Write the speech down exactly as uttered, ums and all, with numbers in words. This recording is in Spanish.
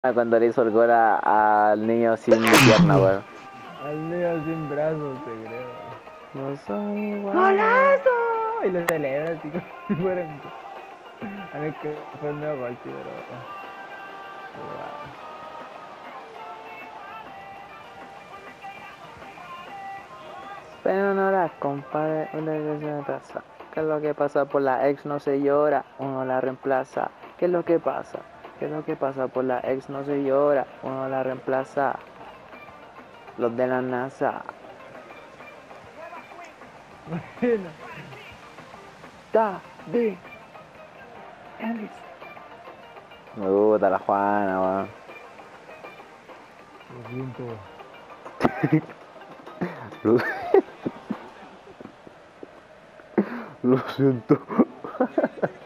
Cuando le hizo el gol a- al niño sin pierna, weón. Al niño sin brazos, te creo. No soy igual. ¡Golazo! Y lo celebra así como si fuera un... A mí que fue el nuevo gol, sí, pero... pero bueno. Pero no la compadre, una vez me pasa. ¿Qué es lo que pasa por la ex no se llora? Uno la reemplaza. ¿Qué es lo que pasa? ¿Qué es lo que pasa por la ex no se llora? Uno la reemplaza. Los de la NASA. Bueno. David Ellis. Me gusta la Juana, weón. Lo siento. Lo, lo siento.